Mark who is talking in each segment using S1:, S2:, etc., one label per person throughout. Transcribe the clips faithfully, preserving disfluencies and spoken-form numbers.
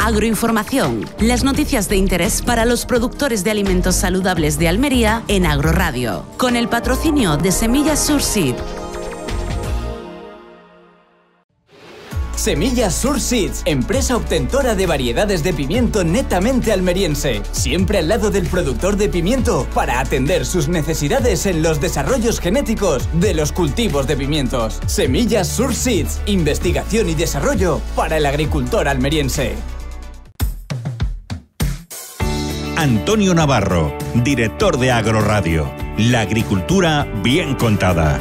S1: Agroinformación, las noticias de interés para los productores de alimentos saludables de Almería en Agroradio, con el patrocinio de Semillas Surseed.
S2: Semillas Surseeds, empresa obtentora de variedades de pimiento netamente almeriense, siempre al lado del productor de pimiento para atender sus necesidades en los desarrollos genéticos de los cultivos de pimientos. Semillas Surseeds, investigación y desarrollo para el agricultor almeriense.
S3: Antonio Navarro, director de Agroradio. La agricultura bien contada.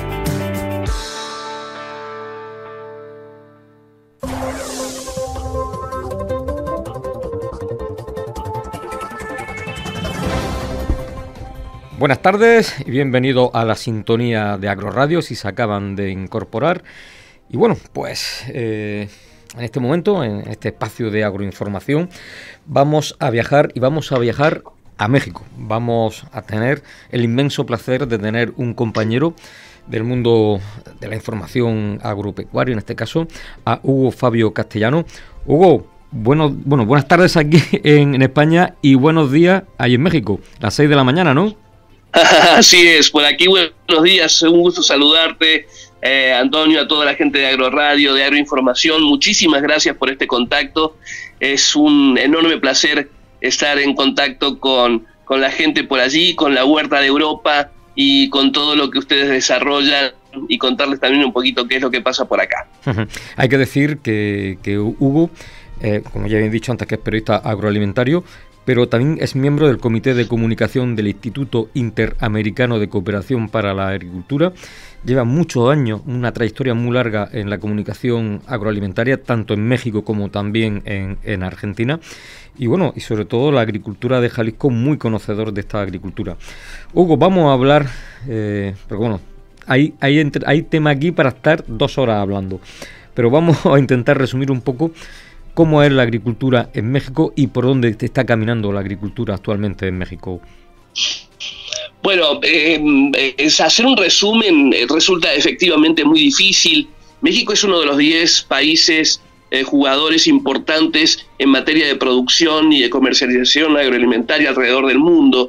S4: Buenas tardes y bienvenido a la sintonía de Agroradio si se acaban de incorporar. Y bueno, pues eh, en este momento, en este espacio de agroinformación, vamos a viajar y vamos a viajar a México. Vamos a tener el inmenso placer de tener un compañero del mundo de la información agropecuaria, en este caso a Hugo Fabio Castellano. Hugo, bueno, bueno, buenas tardes aquí en, en España y buenos días ahí en México, las seis de la mañana, ¿no?
S5: Así es, por aquí buenos días, un gusto saludarte, eh, Antonio, a toda la gente de Agroradio, de Agroinformación, muchísimas gracias por este contacto, es un enorme placer estar en contacto con, con la gente por allí, con la Huerta de Europa y con todo lo que ustedes desarrollan y contarles también un poquito qué es lo que pasa por acá.
S4: Hay que decir que, que Hugo, eh, como ya habían dicho antes, que es periodista agroalimentario, pero también es miembro del Comité de Comunicación del Instituto Interamericano de Cooperación para la Agricultura. Lleva muchos años, una trayectoria muy larga en la comunicación agroalimentaria, tanto en México como también en, en Argentina. Y bueno, y sobre todo la agricultura de Jalisco, muy conocedor de esta agricultura. Hugo, vamos a hablar, eh, pero bueno, hay, hay, entre, hay tema aquí para estar dos horas hablando, pero vamos a intentar resumir un poco cómo es la agricultura en México y por dónde está caminando la agricultura actualmente en México.
S5: Bueno, eh, es hacer un resumen eh, resulta efectivamente muy difícil. México es uno de los diez países eh, jugadores importantes en materia de producción y de comercialización agroalimentaria alrededor del mundo.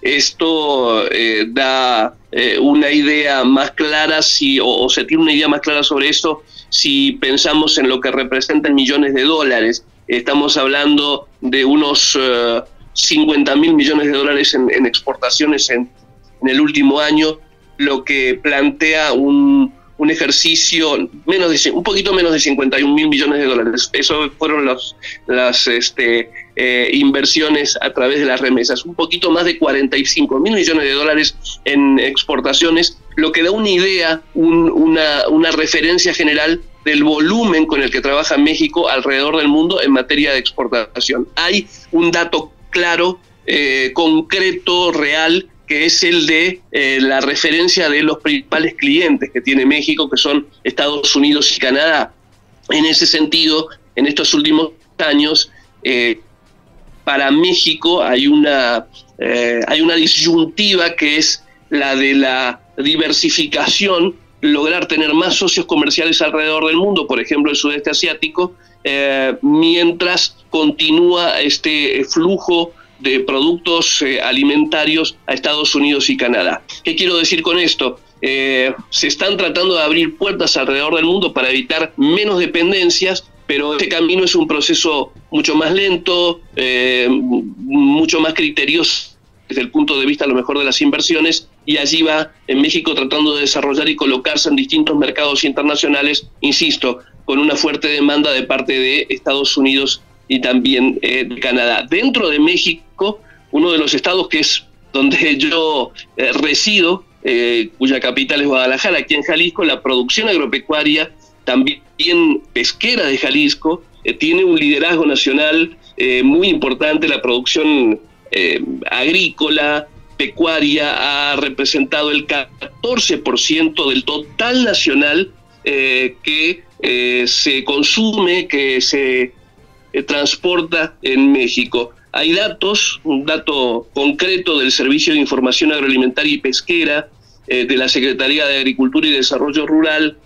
S5: Esto eh, da eh, una idea más clara, si, o, o se tiene una idea más clara sobre eso si pensamos en lo que representan millones de dólares. Estamos hablando de unos uh, cincuenta mil millones de dólares en, en exportaciones en, en el último año, lo que plantea un, un ejercicio menos de, un poquito menos de cincuenta y un mil millones de dólares. Eso fueron los, las este, eh, inversiones a través de las remesas. Un poquito más de cuarenta y cinco mil millones de dólares en exportaciones, lo que da una idea, un, una, una referencia general del volumen con el que trabaja México alrededor del mundo en materia de exportación. Hay un dato claro, eh, concreto, real, que es el de eh, la referencia de los principales clientes que tiene México, que son Estados Unidos y Canadá. En ese sentido, en estos últimos años, eh, para México hay una, eh, hay una disyuntiva que es la de la diversificación, lograr tener más socios comerciales alrededor del mundo, por ejemplo el sudeste asiático, eh, mientras continúa este flujo de productos eh, alimentarios a Estados Unidos y Canadá. ¿Qué quiero decir con esto? Eh, se están tratando de abrir puertas alrededor del mundo para evitar menos dependencias, pero este camino es un proceso mucho más lento, eh, mucho más criterioso desde el punto de vista a lo mejor de las inversiones, y allí va en México tratando de desarrollar y colocarse en distintos mercados internacionales, insisto, con una fuerte demanda de parte de Estados Unidos y también eh, de Canadá. Dentro de México, uno de los estados que es donde yo eh, resido, eh, cuya capital es Guadalajara, aquí en Jalisco, la producción agropecuaria, también pesquera de Jalisco, eh, tiene un liderazgo nacional eh, muy importante. La producción eh, agrícola, pecuaria, ha representado el catorce por ciento del total nacional eh, que eh, se consume, que se eh, transporta en México. Hay datos, un dato concreto del Servicio de Información Agroalimentaria y Pesquera, eh, de la Secretaría de Agricultura y Desarrollo Rural, de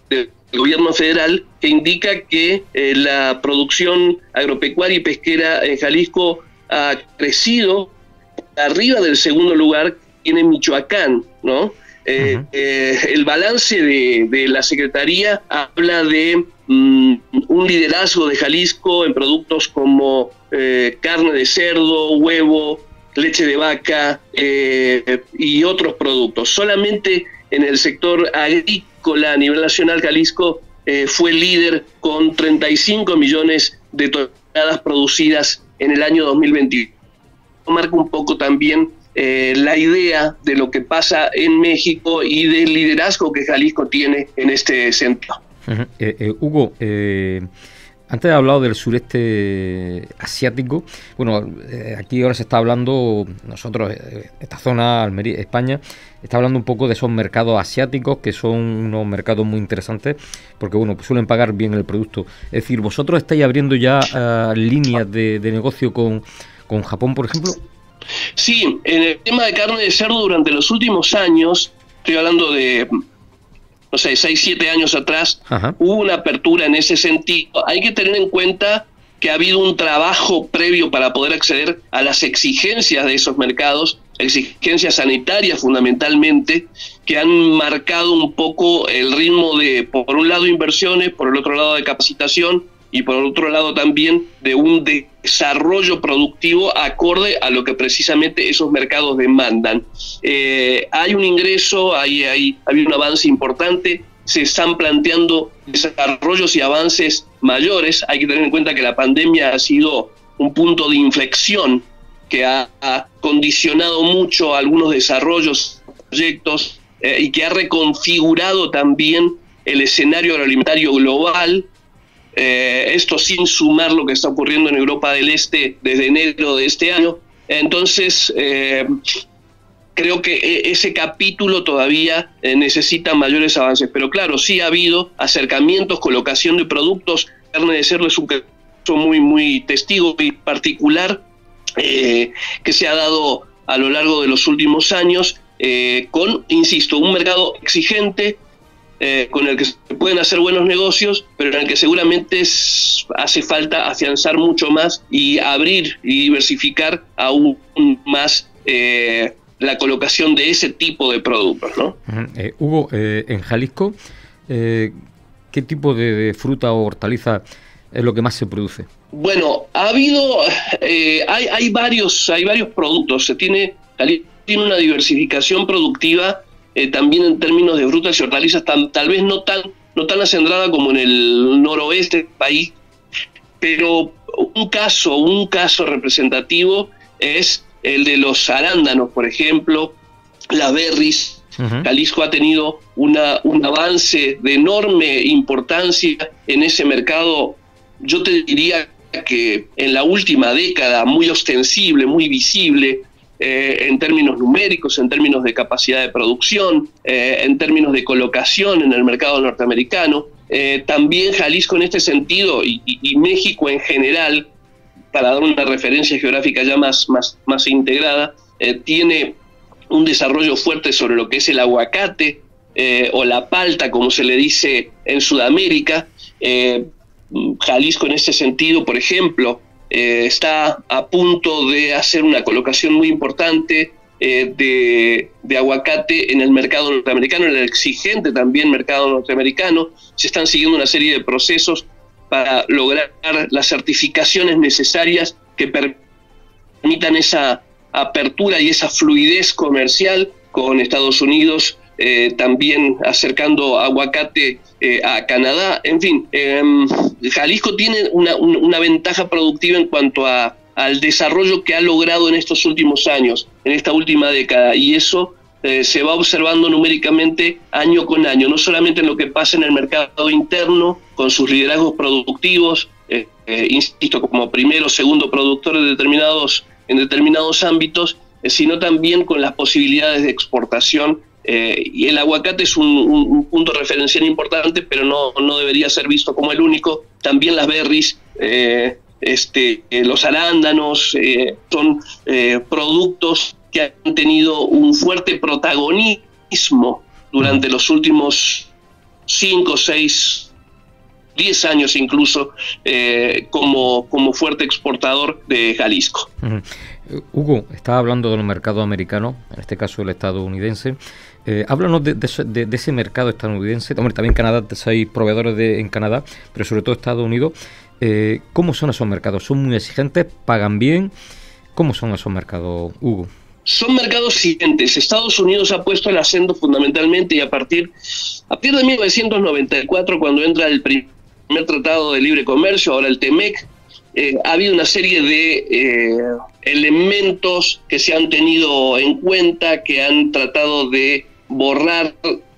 S5: gobierno federal, que indica que eh, la producción agropecuaria y pesquera en Jalisco ha crecido arriba del segundo lugar que tiene Michoacán, ¿no? Eh, uh-huh. eh, el balance de, de la Secretaría habla de mm, un liderazgo de Jalisco en productos como eh, carne de cerdo, huevo, leche de vaca eh, y otros productos. Solamente en el sector agrícola a nivel nacional, Jalisco eh, fue líder con treinta y cinco millones de toneladas producidas en el año dos mil veintiuno. Marca un poco también eh, la idea de lo que pasa en México y del liderazgo que Jalisco tiene en este centro.
S4: Uh-huh. eh, eh, Hugo, eh, antes he hablado del sureste asiático. Bueno, eh, aquí ahora se está hablando, nosotros, eh, esta zona, Almería, España, está hablando un poco de esos mercados asiáticos, que son unos mercados muy interesantes, porque bueno, pues suelen pagar bien el producto. Es decir, ¿vosotros estáis abriendo ya uh, líneas de, de negocio con, con Japón, por ejemplo?
S5: Sí, en el tema de carne de cerdo durante los últimos años, estoy hablando de, no sé, seis, siete años atrás, Ajá. hubo una apertura en ese sentido. Hay que tener en cuenta que ha habido un trabajo previo para poder acceder a las exigencias de esos mercados, exigencias sanitarias fundamentalmente, que han marcado un poco el ritmo de, por un lado, inversiones, por el otro lado, de capacitación, y por otro lado también de un desarrollo productivo acorde a lo que precisamente esos mercados demandan. Eh, hay un ingreso, hay, hay, hay un avance importante, se están planteando desarrollos y avances mayores. Hay que tener en cuenta que la pandemia ha sido un punto de inflexión que ha, ha condicionado mucho algunos desarrollos, proyectos, eh, y que ha reconfigurado también el escenario agroalimentario global. Eh, esto sin sumar lo que está ocurriendo en Europa del Este desde enero de este año. Entonces, eh, creo que ese capítulo todavía eh, necesita mayores avances. Pero claro, sí ha habido acercamientos, colocación de productos. Carne de cerdo es un caso muy, muy testigo y particular eh, que se ha dado a lo largo de los últimos años eh, con, insisto, un mercado exigente, Eh, con el que se pueden hacer buenos negocios, pero en el que seguramente es, hace falta afianzar mucho más y abrir y diversificar aún más eh, la colocación de ese tipo de productos, ¿no?
S4: Uh-huh. eh, Hugo, eh, en Jalisco, eh, ¿qué tipo de, de fruta o hortaliza es lo que más se produce?
S5: Bueno, ha habido, eh, hay, hay varios, hay varios productos. Se tiene, Jalisco tiene una diversificación productiva. Eh, también en términos de frutas y hortalizas, tam, tal vez no tan, no tan acendrada como en el noroeste del país, pero un caso, un caso representativo es el de los arándanos, por ejemplo, las berries. Uh-huh. Jalisco ha tenido una, un avance de enorme importancia en ese mercado. Yo te diría que en la última década, muy ostensible, muy visible, Eh, en términos numéricos, en términos de capacidad de producción, eh, en términos de colocación en el mercado norteamericano. Eh, también Jalisco en este sentido y, y, y México en general, para dar una referencia geográfica ya más, más, más integrada, eh, tiene un desarrollo fuerte sobre lo que es el aguacate eh, o la palta, como se le dice en Sudamérica. Eh, Jalisco en este sentido, por ejemplo, Eh, está a punto de hacer una colocación muy importante eh, de, de aguacate en el mercado norteamericano, en el exigente también mercado norteamericano. Se están siguiendo una serie de procesos para lograr las certificaciones necesarias que permitan esa apertura y esa fluidez comercial con Estados Unidos, eh, también acercando aguacate eh, a Canadá. En fin, eh, Jalisco tiene una, una ventaja productiva en cuanto a, al desarrollo que ha logrado en estos últimos años, en esta última década, y eso eh, se va observando numéricamente año con año, no solamente en lo que pasa en el mercado interno, con sus liderazgos productivos, eh, eh, insisto, como primero o segundo productor de determinados, en determinados ámbitos, eh, sino también con las posibilidades de exportación. Eh, y el aguacate es un, un, un punto referencial importante, pero no, no debería ser visto como el único. También las berries, eh, este, eh, los arándanos, eh, son eh, productos que han tenido un fuerte protagonismo durante los últimos cinco o seis diez años incluso eh, como, como fuerte exportador de Jalisco.
S4: Uh-huh. Hugo, estaba hablando de los mercados americanos, en este caso el estadounidense. Eh, háblanos de, de, de ese mercado estadounidense. Hombre, también Canadá, hay proveedores de, en Canadá, pero sobre todo Estados Unidos. Eh, ¿Cómo son esos mercados? ¿Son muy exigentes? ¿Pagan bien? ¿Cómo son esos mercados, Hugo?
S5: Son mercados siguientes. Estados Unidos ha puesto el acento fundamentalmente y a partir, a partir de mil novecientos noventa y cuatro, cuando entra el primer Tratado de Libre Comercio, ahora el TEMEC, eh, ha habido una serie de eh, elementos que se han tenido en cuenta, que han tratado de borrar,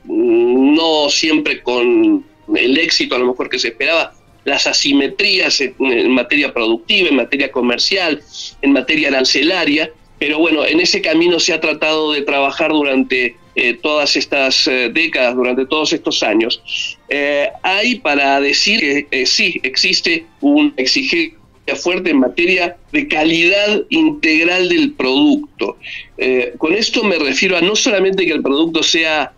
S5: no siempre con el éxito a lo mejor que se esperaba, las asimetrías en, en materia productiva, en materia comercial, en materia arancelaria, pero bueno, en ese camino se ha tratado de trabajar durante eh, todas estas eh, décadas, durante todos estos años. Eh, hay para decir que eh, sí, existe una exigencia fuerte en materia de calidad integral del producto. Eh, con esto me refiero a no solamente que el producto sea,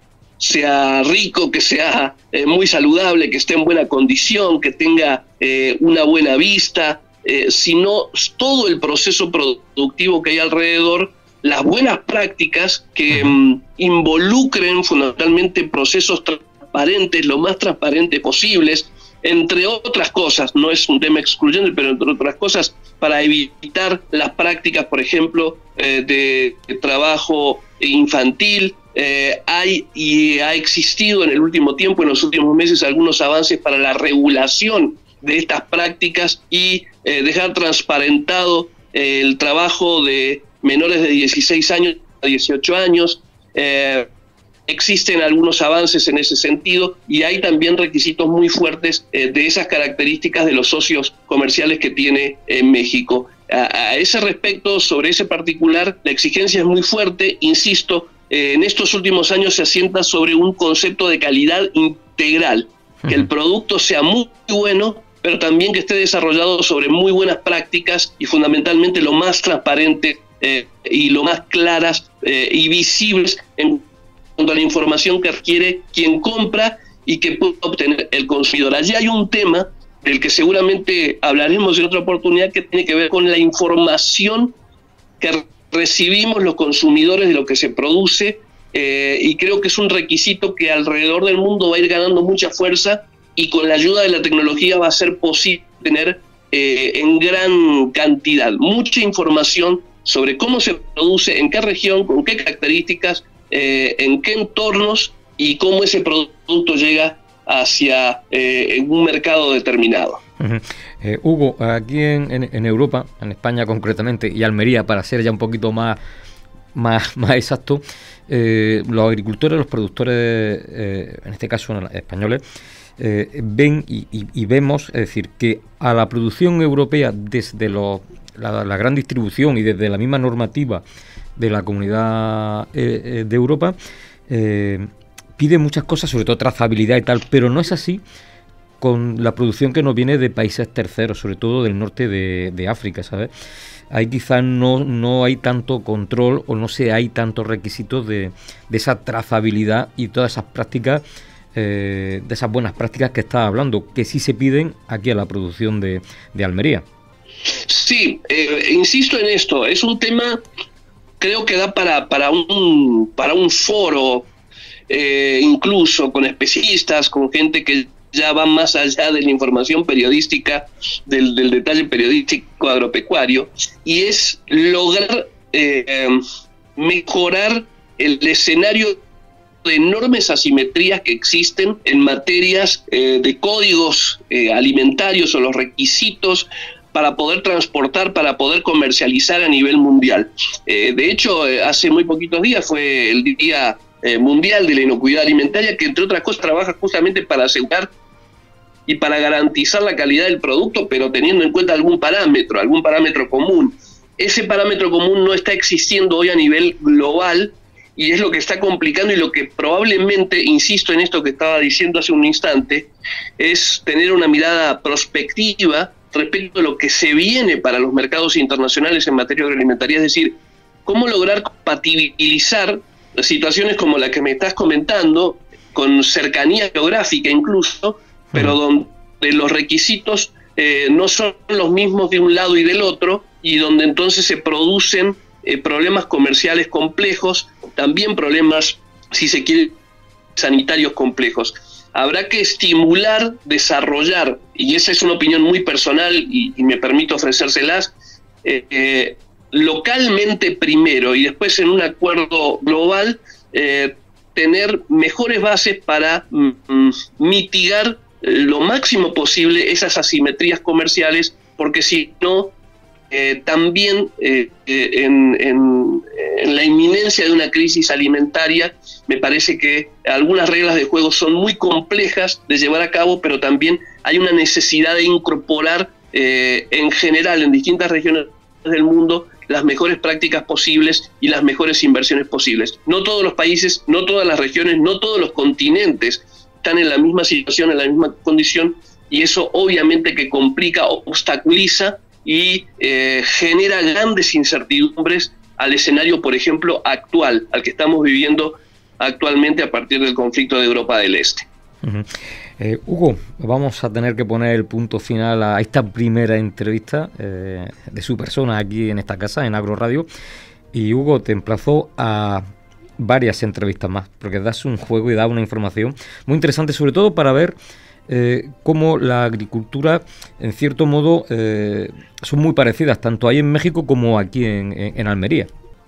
S5: sea rico, que sea eh, muy saludable, que esté en buena condición, que tenga eh, una buena vista, eh, sino todo el proceso productivo que hay alrededor, las buenas prácticas que mm, involucren fundamentalmente procesos transparentes, lo más transparentes posibles, entre otras cosas, no es un tema excluyente, pero entre otras cosas, para evitar las prácticas, por ejemplo, eh, de, de trabajo infantil. Eh, hay y ha existido en el último tiempo, en los últimos meses, algunos avances para la regulación de estas prácticas y eh, dejar transparentado eh, el trabajo de menores de dieciséis años a dieciocho años. Eh, Existen algunos avances en ese sentido y hay también requisitos muy fuertes eh, de esas características de los socios comerciales que tiene eh, México. A, a ese respecto, sobre ese particular, la exigencia es muy fuerte, insisto, eh, en estos últimos años se asienta sobre un concepto de calidad integral, que el producto sea muy bueno, pero también que esté desarrollado sobre muy buenas prácticas y fundamentalmente lo más transparente eh, y lo más claras eh, y visibles en cuanto a la información que requiere quien compra y que puede obtener el consumidor. Allí hay un tema del que seguramente hablaremos en otra oportunidad que tiene que ver con la información que recibimos los consumidores de lo que se produce eh, y creo que es un requisito que alrededor del mundo va a ir ganando mucha fuerza y con la ayuda de la tecnología va a ser posible tener eh, en gran cantidad mucha información sobre cómo se produce, en qué región, con qué características, Eh, en qué entornos y cómo ese producto llega hacia eh, un mercado determinado.
S4: Uh-huh. eh, Hugo, aquí en, en, en Europa, en España concretamente, y Almería, para ser ya un poquito más, más, más exacto, eh, los agricultores, los productores, eh, en este caso españoles, eh, ven y, y, y vemos, es decir, que a la producción europea desde los, la, la gran distribución y desde la misma normativa de la Comunidad eh, de Europa, eh, pide muchas cosas, sobre todo trazabilidad y tal, pero no es así con la producción que nos viene de países terceros, sobre todo del norte de, de África, ¿sabes? Ahí quizás no, no hay tanto control o no se hay tantos requisitos de, de esa trazabilidad y todas esas prácticas, eh, de esas buenas prácticas que estás hablando, que sí se piden aquí a la producción de, de Almería.
S5: Sí, eh, insisto en esto, es un tema... Creo que da para, para, un, para un foro, eh, incluso con especialistas, con gente que ya va más allá de la información periodística, del, del detalle periodístico agropecuario, y es lograr eh, mejorar el escenario de enormes asimetrías que existen en materias eh, de códigos eh, alimentarios o los requisitos para poder transportar, para poder comercializar a nivel mundial. Eh, de hecho, eh, hace muy poquitos días fue el Día eh, Mundial de la Inocuidad Alimentaria, que entre otras cosas trabaja justamente para asegurar y para garantizar la calidad del producto, pero teniendo en cuenta algún parámetro, algún parámetro común. Ese parámetro común no está existiendo hoy a nivel global y es lo que está complicando y lo que probablemente, insisto en esto que estaba diciendo hace un instante, es tener una mirada prospectiva respecto a lo que se viene para los mercados internacionales en materia agroalimentaria, es decir, cómo lograr compatibilizar situaciones como la que me estás comentando, con cercanía geográfica incluso, pero donde los requisitos eh, no son los mismos de un lado y del otro, y donde entonces se producen eh, problemas comerciales complejos, también problemas, si se quiere, sanitarios complejos. Habrá que estimular, desarrollar, y esa es una opinión muy personal y, y me permito ofrecérselas, eh, eh, localmente primero y después en un acuerdo global, eh, tener mejores bases para mm, mitigar lo máximo posible esas asimetrías comerciales, porque si no, eh, también eh, en, en, en la inminencia de una crisis alimentaria, me parece que algunas reglas de juego son muy complejas de llevar a cabo, pero también hay una necesidad de incorporar eh, en general en distintas regiones del mundo las mejores prácticas posibles y las mejores inversiones posibles. No todos los países, no todas las regiones, no todos los continentes están en la misma situación, en la misma condición, y eso obviamente que complica, obstaculiza y eh, genera grandes incertidumbres al escenario, por ejemplo, actual, al que estamos viviendo actualmente a partir del conflicto de Europa del Este.
S4: Uh-huh. Eh, Hugo, vamos a tener que poner el punto final a esta primera entrevista eh, de su persona aquí en esta casa, en Agro Radio. Y Hugo, te emplazo a varias entrevistas más, porque das un juego y das una información muy interesante, sobre todo para ver eh, cómo la agricultura, en cierto modo, eh, son muy parecidas, tanto ahí en México como aquí en, en, en Almería.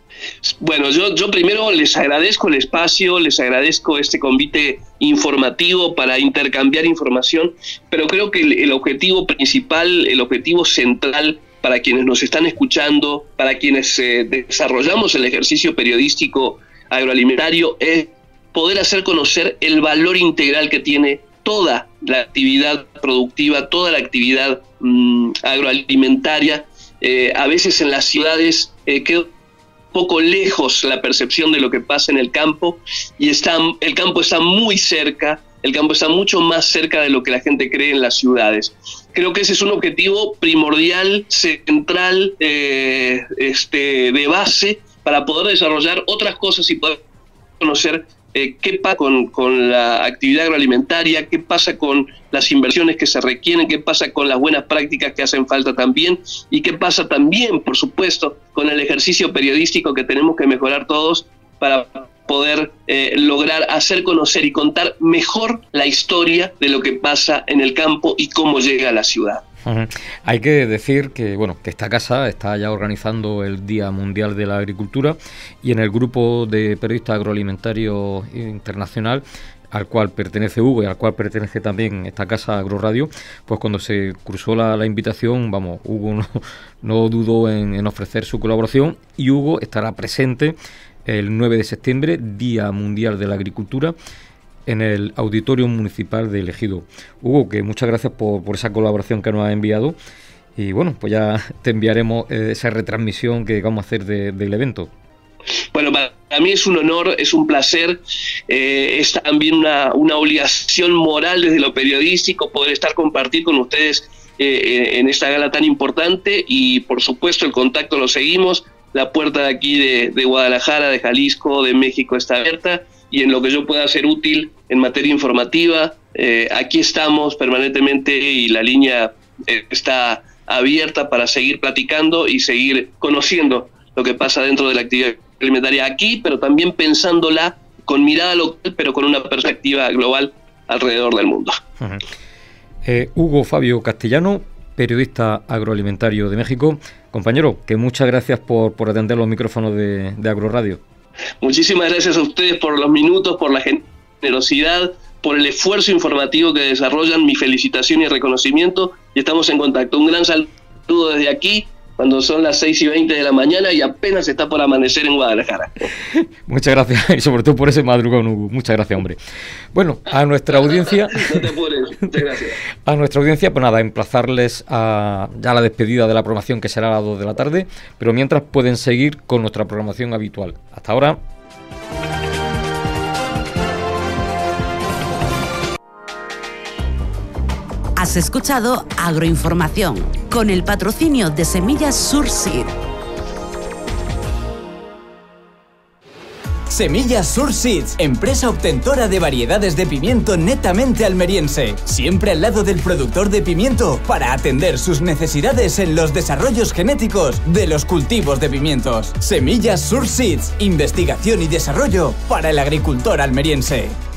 S5: Bueno, yo, yo primero les agradezco el espacio, les agradezco este convite informativo para intercambiar información, pero creo que el, el objetivo principal, el objetivo central para quienes nos están escuchando, para quienes eh, desarrollamos el ejercicio periodístico agroalimentario, es poder hacer conocer el valor integral que tiene toda la actividad productiva, toda la actividad mmm, agroalimentaria. Eh, a veces en las ciudades eh, queda poco lejos la percepción de lo que pasa en el campo, y está, el campo está muy cerca, el campo está mucho más cerca de lo que la gente cree en las ciudades. Creo que ese es un objetivo primordial, central, eh, este, de base, para poder desarrollar otras cosas y poder conocer eh, qué pasa con, con la actividad agroalimentaria, qué pasa con las inversiones que se requieren, qué pasa con las buenas prácticas que hacen falta también, y qué pasa también, por supuesto, con el ejercicio periodístico que tenemos que mejorar todos para poder eh, lograr hacer conocer y contar mejor la historia de lo que pasa en el campo y cómo llega a la ciudad.
S4: Uh-huh. Hay que decir que bueno que esta casa está ya organizando el Día Mundial de la Agricultura, y en el grupo de periodistas agroalimentarios internacional al cual pertenece Hugo y al cual pertenece también esta casa Agro Radio, pues cuando se cruzó la, la invitación, vamos, Hugo no, no dudó en, en ofrecer su colaboración, y Hugo estará presente el nueve de septiembre, Día Mundial de la Agricultura, en el Auditorio Municipal de Ejido. Hugo, que muchas gracias por, por esa colaboración que nos has enviado, y bueno, pues ya te enviaremos eh, esa retransmisión que vamos a hacer de, del evento.
S5: Bueno, para mí es un honor, es un placer, eh, es también una, una obligación moral desde lo periodístico poder estar compartir con ustedes eh, en esta gala tan importante, y por supuesto el contacto lo seguimos. La puerta de aquí de, de Guadalajara, de Jalisco, de México está abierta, y en lo que yo pueda ser útil en materia informativa, eh, aquí estamos permanentemente, y la línea eh, está abierta para seguir platicando y seguir conociendo lo que pasa dentro de la actividad alimentaria aquí, pero también pensándola con mirada local, pero con una perspectiva global alrededor del mundo.
S4: Uh-huh. eh, Hugo Fabio Castellano, periodista agroalimentario de México. Compañero, que muchas gracias por, por atender los micrófonos de, de Agro Radio.
S5: Muchísimas gracias a ustedes por los minutos, por la generosidad, por el esfuerzo informativo que desarrollan. Mi felicitación y reconocimiento, y estamos en contacto. Un gran saludo desde aquí, cuando son las seis y veinte de la mañana y apenas está por amanecer en Guadalajara.
S4: Muchas gracias, y sobre todo por ese madrugón, Hugo. Muchas gracias, hombre. Bueno, a nuestra audiencia...
S5: No te apures, muchas gracias.
S4: A nuestra audiencia, pues nada, emplazarles a ya la despedida de la programación, que será a las dos de la tarde, pero mientras pueden seguir con nuestra programación habitual. Hasta ahora.
S1: Has escuchado Agroinformación, con el patrocinio de Semillas Surseed.
S2: Semillas Sur Seeds, empresa obtentora de variedades de pimiento netamente almeriense, siempre al lado del productor de pimiento para atender sus necesidades en los desarrollos genéticos de los cultivos de pimientos. Semillas Sur Seeds, investigación y desarrollo para el agricultor almeriense.